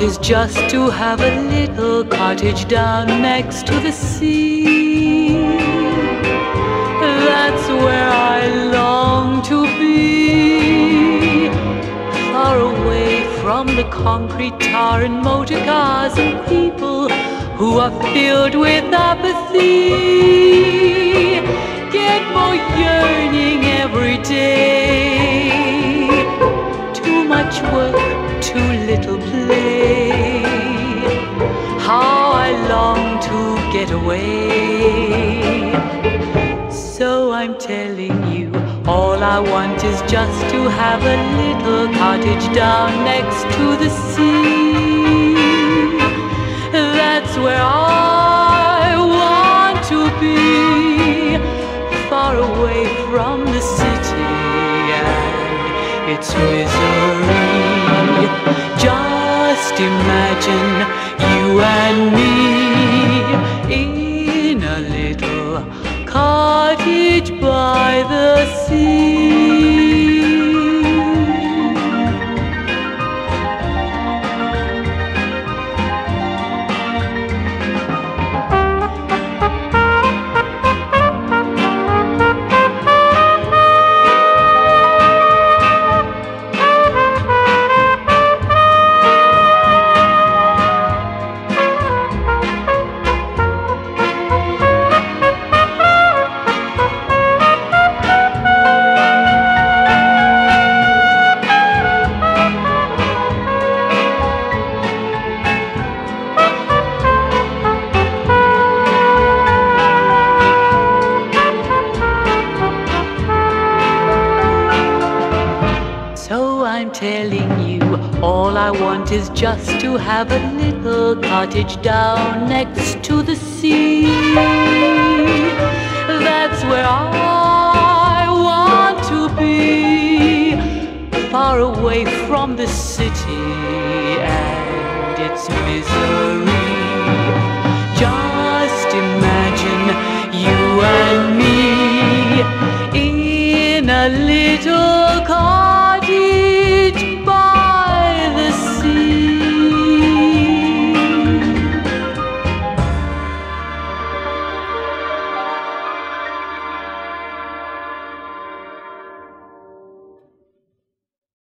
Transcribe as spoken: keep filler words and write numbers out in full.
is just to have a little cottage down next to the sea. That's where I long to be, far away from the concrete tar and motor cars and people who are filled with apathy. Get more yearning every day. Too much work, too little play. How I long to get away. So I'm telling you, all I want is just to have a little cottage down next to the sea. That's where I want to be, far away from the city and its misery. Just imagine you and me in a little cottage by the sea. Is just to have a little cottage down next to the sea. That's where I want to be, far away from the city and its misery.